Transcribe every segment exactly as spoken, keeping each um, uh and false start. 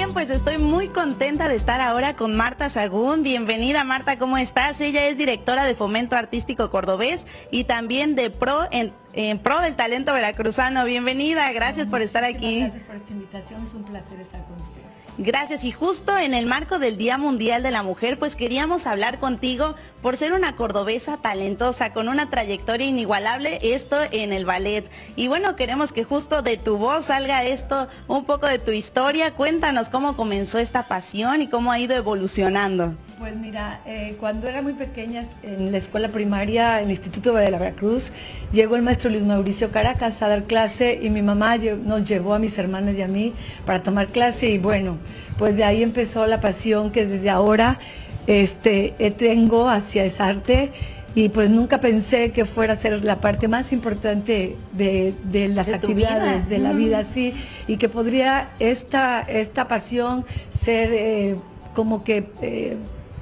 bien, pues estoy muy contenta de estar ahora con Marta Sagún. Bienvenida, Marta, ¿cómo estás? Ella es directora de Fomento Artístico Cordobés y también de Pro en, en Pro del Talento Veracruzano. Bienvenida, gracias por estar aquí. Gracias por esta invitación, es un placer estar con ustedes. Gracias, y justo en el marco del Día Mundial de la Mujer, pues queríamos hablar contigo por ser una cordobesa talentosa, con una trayectoria inigualable, esto en el ballet. Y bueno, queremos que justo de tu voz salga esto, un poco de tu historia. Cuéntanos cómo comenzó esta pasión y cómo ha ido evolucionando. Pues mira, eh, cuando era muy pequeña, en la escuela primaria, en el Instituto de la Veracruz, llegó el maestro Luis Mauricio Caracas a dar clase y mi mamá nos llevó a mis hermanas y a mí para tomar clase y bueno, pues de ahí empezó la pasión que desde ahora este, tengo hacia esa arte y pues nunca pensé que fuera a ser la parte más importante de, de las de actividades de la mm. vida, sí, y que podría esta, esta pasión ser eh, como que... Eh,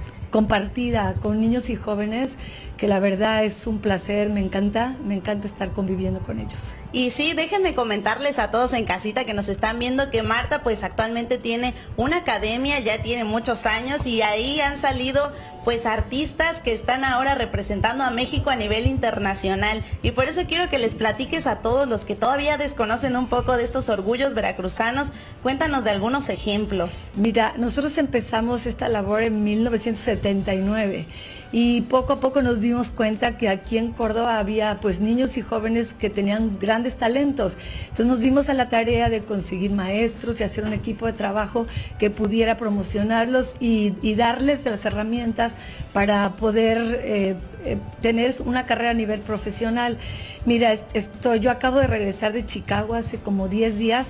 compartida con niños y jóvenes, que la verdad es un placer, me encanta, me encanta estar conviviendo con ellos. Y sí, déjenme comentarles a todos en casita que nos están viendo que Marta pues actualmente tiene una academia, ya tiene muchos años y ahí han salido pues artistas que están ahora representando a México a nivel internacional. Y por eso quiero que les platiques a todos los que todavía desconocen un poco de estos orgullos veracruzanos. Cuéntanos de algunos ejemplos. Mira, nosotros empezamos esta labor en mil novecientos setenta y nueve. Y poco a poco nos dimos cuenta que aquí en Córdoba había pues niños y jóvenes que tenían grandes talentos. Entonces nos dimos a la tarea de conseguir maestros y hacer un equipo de trabajo que pudiera promocionarlos y, y darles las herramientas para poder eh, eh, tener una carrera a nivel profesional. Mira, esto, yo acabo de regresar de Chicago hace como diez días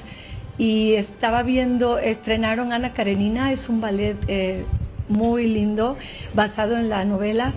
y estaba viendo, estrenaron Ana Karenina, es un ballet eh, muy lindo, basado en la novela,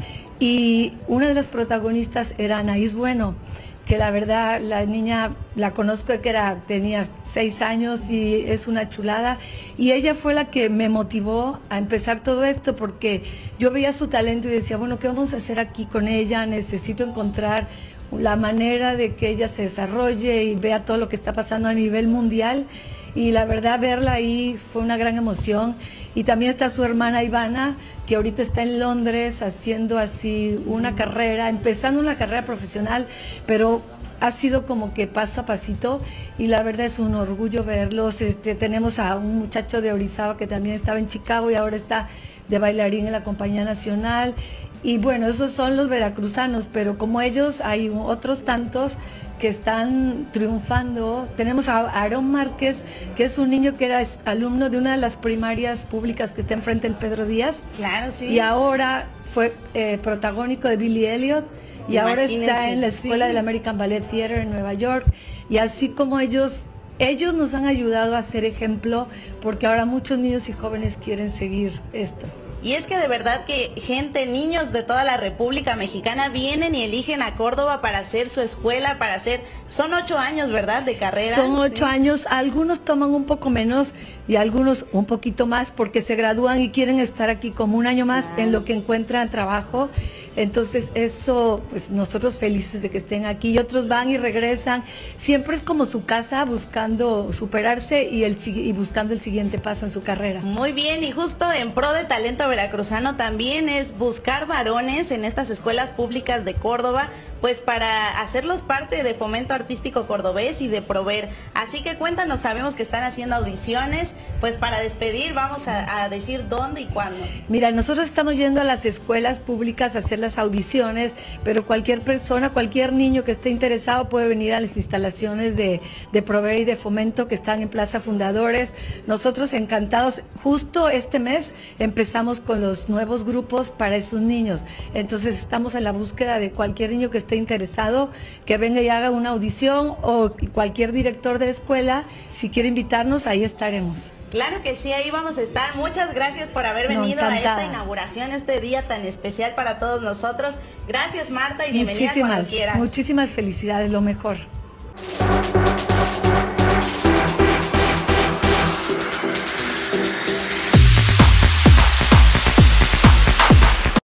y una de las protagonistas era Anaís Bueno, que la verdad la niña la conozco que era, tenía seis años y es una chulada, y ella fue la que me motivó a empezar todo esto, porque yo veía su talento y decía, bueno, ¿qué vamos a hacer aquí con ella? Necesito encontrar la manera de que ella se desarrolle y vea todo lo que está pasando a nivel mundial, y la verdad verla ahí fue una gran emoción. Y también está su hermana Ivana, que ahorita está en Londres haciendo así una carrera, empezando una carrera profesional, pero ha sido como que paso a pasito y la verdad es un orgullo verlos. Este, tenemos a un muchacho de Orizaba que también estaba en Chicago y ahora está de bailarín en la Compañía Nacional. Y bueno, esos son los veracruzanos, pero como ellos hay otros tantos que están triunfando. Tenemos a Aarón Márquez, que es un niño que era alumno de una de las primarias públicas que está enfrente del Pedro Díaz. Claro, sí. Y ahora fue eh, protagónico de Billy Elliot y ahora está en la escuela sí. del American Ballet Theater en Nueva York. Y así como ellos, ellos nos han ayudado a ser ejemplo, porque ahora muchos niños y jóvenes quieren seguir esto. Y es que de verdad que gente, niños de toda la República Mexicana vienen y eligen a Córdoba para hacer su escuela, para hacer, son ocho años, ¿verdad?, de carrera. Son ocho sí. años, algunos toman un poco menos y algunos un poquito más porque se gradúan y quieren estar aquí como un año más, claro, en lo que encuentran trabajo. Entonces eso, pues nosotros felices de que estén aquí, y otros van y regresan, siempre es como su casa, buscando superarse y, el, y buscando el siguiente paso en su carrera. Muy bien, y justo en Pro de Talento Veracruzano también es buscar varones en estas escuelas públicas de Córdoba, pues para hacerlos parte de Fomento Artístico Cordobés y de Prover. Así que cuéntanos, sabemos que están haciendo audiciones, pues para despedir vamos a, a decir dónde y cuándo. Mira, nosotros estamos yendo a las escuelas públicas a hacer las audiciones, pero cualquier persona, cualquier niño que esté interesado puede venir a las instalaciones de, de Prover y de Fomento que están en Plaza Fundadores. Nosotros encantados, justo este mes empezamos con los nuevos grupos para esos niños, entonces estamos en la búsqueda de cualquier niño que esté interesado, que venga y haga una audición, o cualquier director de escuela, si quiere invitarnos, ahí estaremos. Claro que sí, ahí vamos a estar. Muchas gracias por haber venido no, a esta inauguración, este día tan especial para todos nosotros. Gracias, Marta, y bienvenida cuando quieras. Muchísimas felicidades, lo mejor.